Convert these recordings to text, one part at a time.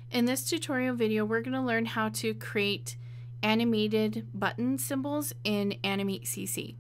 In this tutorial video, we're going to learn how to create animated button symbols in Animate CC.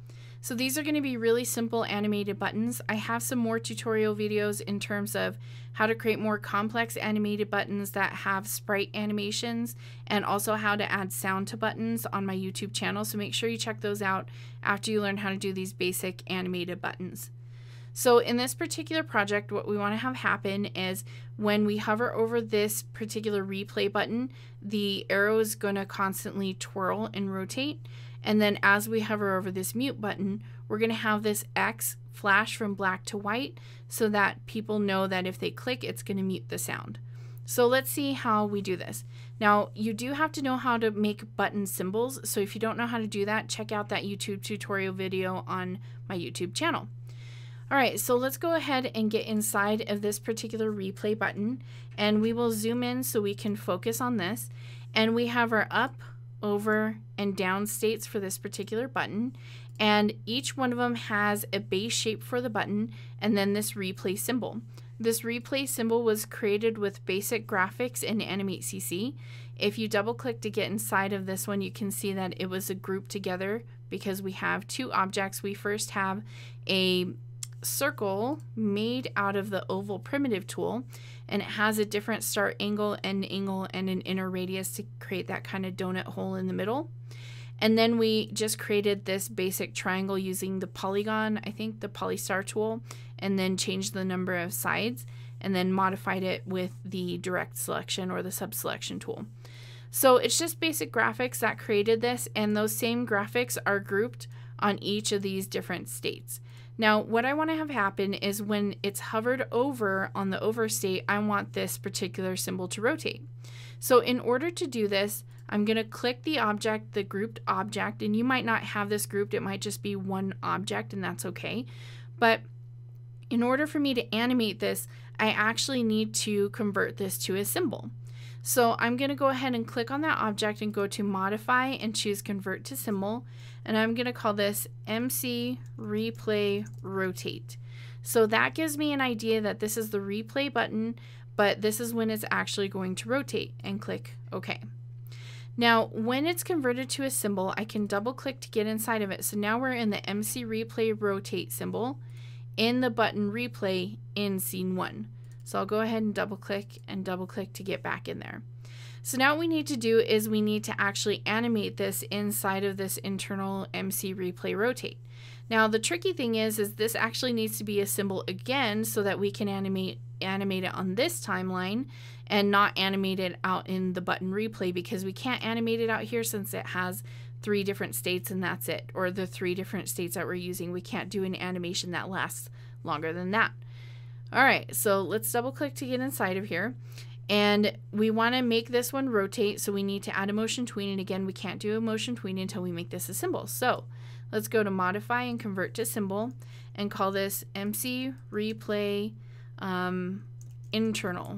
So these are going to be really simple animated buttons. I have some more tutorial videos in terms of how to create more complex animated buttons that have sprite animations, and also how to add sound to buttons on my YouTube channel. So make sure you check those out after you learn how to do these basic animated buttons. So in this particular project, what we want to have happen is when we hover over this particular replay button, the arrow is going to constantly twirl and rotate. And then as we hover over this mute button, we're going to have this X flash from black to white so that people know that if they click, it's going to mute the sound. So let's see how we do this. Now, you do have to know how to make button symbols. So if you don't know how to do that, check out that YouTube tutorial video on my YouTube channel. All right, so let's go ahead and get inside of this particular replay button, and we will zoom in so we can focus on this. And we have our up, over, and down states for this particular button, and each one of them has a base shape for the button and then this replay symbol. This replay symbol was created with basic graphics in Animate CC. If you double click to get inside of this one, you can see that it was a group together because we have two objects. We first have a circle made out of the oval primitive tool, and it has a different start angle, end angle, and an inner radius to create that kind of donut hole in the middle. And then we just created this basic triangle using the polygon, I think the polystar tool, and then changed the number of sides and then modified it with the direct selection or the sub selection tool. So it's just basic graphics that created this, and those same graphics are grouped on each of these different states. Now, what I want to have happen is when it's hovered over on the over state, I want this particular symbol to rotate. So in order to do this, I'm going to click the object, the grouped object, and you might not have this grouped. It might just be one object, and that's okay. But in order for me to animate this, I actually need to convert this to a symbol. So I'm going to go ahead and click on that object and go to Modify and choose Convert to Symbol. And I'm going to call this MC Replay Rotate. So that gives me an idea that this is the replay button, but this is when it's actually going to rotate, and click OK. Now, when it's converted to a symbol, I can double click to get inside of it. So now we're in the MC Replay Rotate symbol in the button Replay in Scene 1. So I'll go ahead and double click to get back in there. So now what we need to do is we need to actually animate this inside of this internal MC Replay Rotate. Now the tricky thing is this actually needs to be a symbol again so that we can animate it on this timeline and not animate it out in the button replay, because we can't animate it out here since it has 3 different states and that's it, or the 3 different states that we're using. We can't do an animation that lasts longer than that. All right, so let's double click to get inside of here. And we want to make this one rotate, so we need to add a motion tween. And again, we can't do a motion tween until we make this a symbol. So let's go to Modify and Convert to Symbol and call this MC Replay Internal.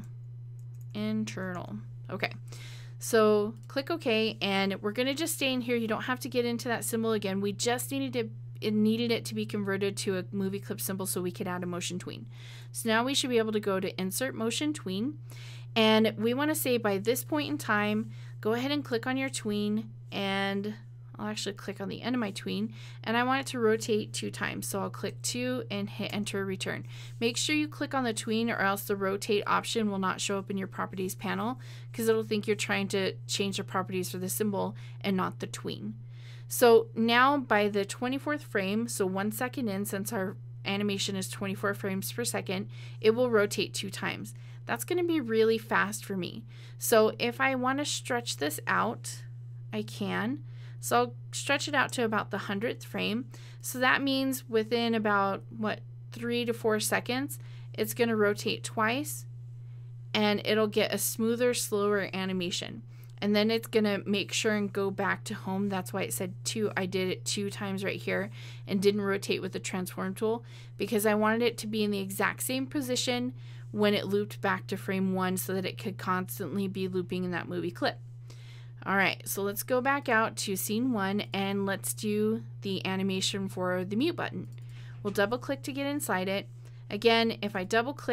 Okay, so click OK, and we're going to just stay in here. You don't have to get into that symbol again. We just needed it to be converted to a movie clip symbol so we could add a motion tween. So now we should be able to go to Insert Motion Tween, and we want to say by this point in time, go ahead and click on your tween, and I'll actually click on the end of my tween, and I want it to rotate 2 times. So I'll click 2 and hit Enter Return. Make sure you click on the tween, or else the rotate option will not show up in your properties panel, because it'll think you're trying to change the properties for the symbol and not the tween. So now by the 24th frame, so 1 second in, since our animation is 24 frames per second, it will rotate 2 times. That's going to be really fast for me. So if I want to stretch this out, I can. So I'll stretch it out to about the 100th frame. So that means within about, 3 to 4 seconds, it's going to rotate twice, and it'll get a smoother, slower animation. And then it's going to make sure and go back to home. That's why it said 2. I did it 2 times right here and didn't rotate with the transform tool, because I wanted it to be in the exact same position when it looped back to frame 1 so that it could constantly be looping in that movie clip. All right, so let's go back out to Scene 1 and let's do the animation for the mute button. We'll double click to get inside it. Again, if I double click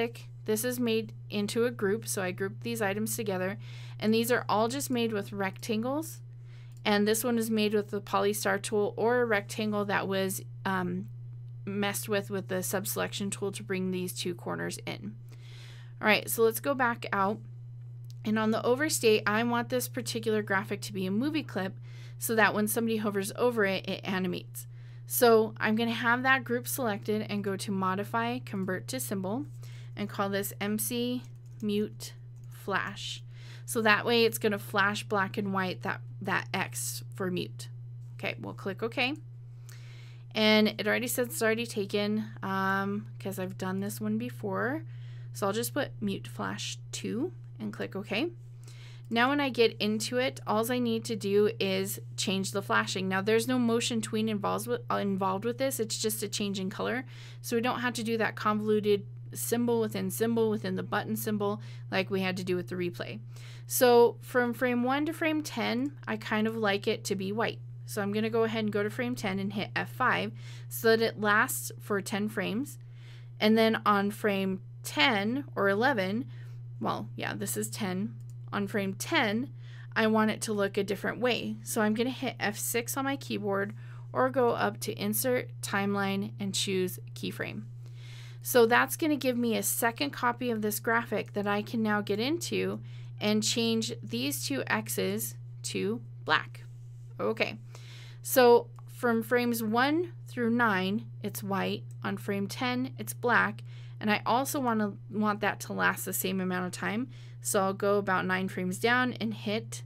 This is made into a group, so I grouped these items together, and these are all just made with rectangles, and this one is made with the polystar tool or a rectangle that was messed with the subselection tool to bring these two corners in. All right, so let's go back out, and on the overstate, I want this particular graphic to be a movie clip so that when somebody hovers over it, it animates. So I'm going to have that group selected and go to Modify, Convert to Symbol, and call this MC Mute Flash. So that way it's going to flash black and white that X for mute. Okay, we'll click OK. And it already says it's already taken because I've done this one before. So I'll just put Mute Flash 2 and click OK. Now when I get into it, all I need to do is change the flashing. Now there's no motion tween involved with this. It's just a change in color. So we don't have to do that convoluted symbol within the button symbol like we had to do with the replay. So from frame 1 to frame 10, I kind of like it to be white. So I'm going to go ahead and go to frame 10 and hit F5 so that it lasts for 10 frames. And then on frame 10 or 11, well, yeah, this is 10. On frame 10, I want it to look a different way. So I'm going to hit F6 on my keyboard or go up to Insert, Timeline, and choose Keyframe. So that's going to give me a second copy of this graphic that I can now get into and change these two X's to black. Okay, so from frames 1 through 9, it's white. On frame 10, it's black. And I also want that to last the same amount of time. So I'll go about 9 frames down and hit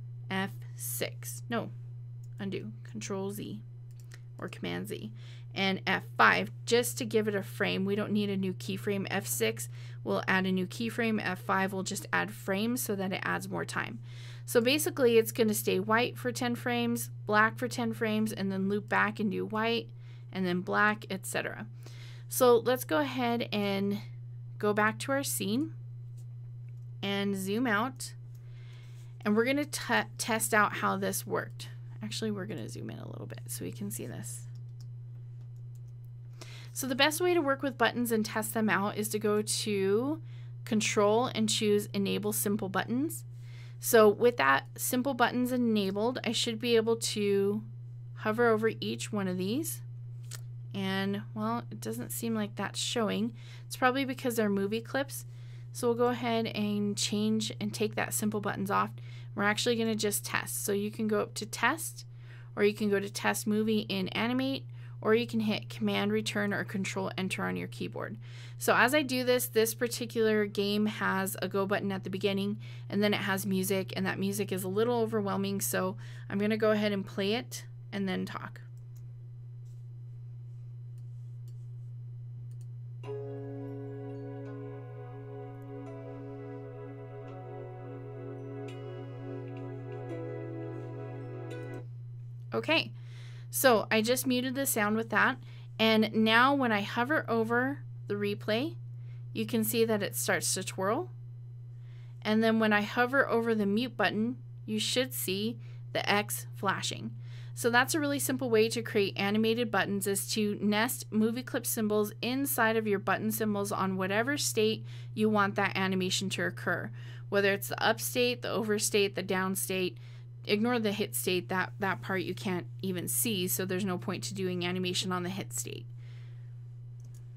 F6. No, undo. Control Z or Command Z. And F5 just to give it a frame. We don't need a new keyframe. F6 will add a new keyframe. F5 will just add frames so that it adds more time. So basically it's going to stay white for 10 frames, black for 10 frames, and then loop back and do white, and then black, etc. So let's go ahead and go back to our scene and zoom out, and we're going to test out how this worked. Actually, we're going to zoom in a little bit so we can see this. So the best way to work with buttons and test them out is to go to Control and choose Enable Simple Buttons. So with that simple buttons enabled, I should be able to hover over each one of these. And well, it doesn't seem like that's showing. It's probably because they're movie clips. So we'll go ahead and change and take that simple buttons off. We're actually going to just test. So you can go up to Test, or you can go to Test Movie in Animate, or you can hit Command Return or Control Enter on your keyboard. So as I do this, this particular game has a go button at the beginning, and then it has music, and that music is a little overwhelming. So I'm going to go ahead and play it and then talk. Okay, so I just muted the sound with that, and now when I hover over the replay, you can see that it starts to twirl. And then when I hover over the mute button, you should see the X flashing. So that's a really simple way to create animated buttons, is to nest movie clip symbols inside of your button symbols on whatever state you want that animation to occur, whether it's the up state, the over state, the down state. Ignore the hit state, that part you can't even see, so there's no point to doing animation on the hit state.